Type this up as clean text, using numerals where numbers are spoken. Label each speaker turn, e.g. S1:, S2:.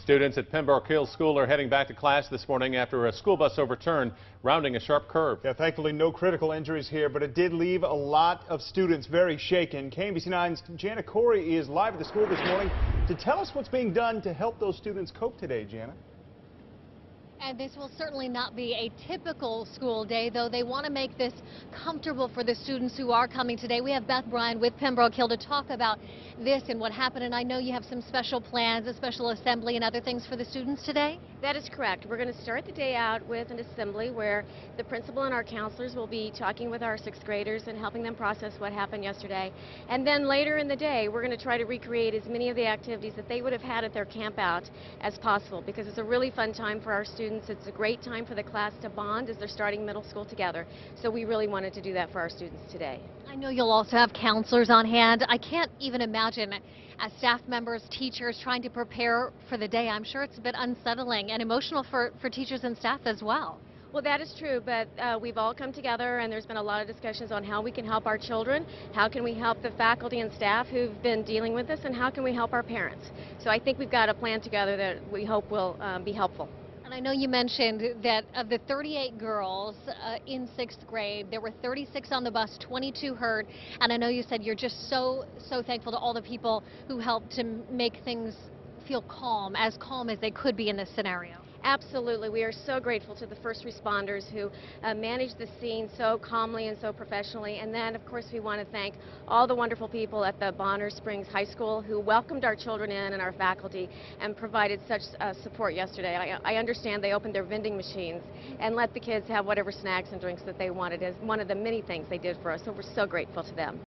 S1: Students at Pembroke Hill School are heading back to class this morning after a school bus overturned, rounding a sharp curve.
S2: Yeah, thankfully no critical injuries here, but it did leave a lot of students very shaken. KMBC 9's Jana Corrie is live at the school this morning to tell us what's being done to help those students cope today, Jana.
S3: And this will certainly not be a typical school day, though they want to make this comfortable for the students who are coming today. We have Beth Bryant with Pembroke Hill to talk about this and what happened. And I know you have some special plans, a special assembly and other things for the students today?
S4: That is correct. We're going to start the day out with an assembly where the principal and our counselors will be talking with our sixth graders and helping them process what happened yesterday. And then later in the day, we're going to try to recreate as many of the activities that they would have had at their camp out as possible, because it's a really fun time for our students. It's a great time for the class to bond as they're starting middle school together. So we really wanted to do that for our students today.
S3: I know you'll also have counselors on hand. I can't even imagine as staff members, teachers trying to prepare for the day. I'm sure it's a bit unsettling and emotional for teachers and staff as well.
S4: Well, that is true, but we've all come together and there's been a lot of discussions on how we can help our children, how can we help the faculty and staff who've been dealing with this, and how can we help our parents. So I think we've got a plan together that we hope will be helpful.
S3: And I know you mentioned that of the 38 girls in 6th grade, there were 36 on the bus, 22 hurt. And I know you said you're just so thankful to all the people who helped to make things feel calm as they could be in this scenario.
S4: Absolutely. We are so grateful to the first responders who managed the scene so calmly and so professionally. And then, of course, we want to thank all the wonderful people at the Bonner Springs High School who welcomed our children in and our faculty and provided such support yesterday. I understand they opened their vending machines and let the kids have whatever snacks and drinks that they wanted as one of the many things they did for us. So we're so grateful to them.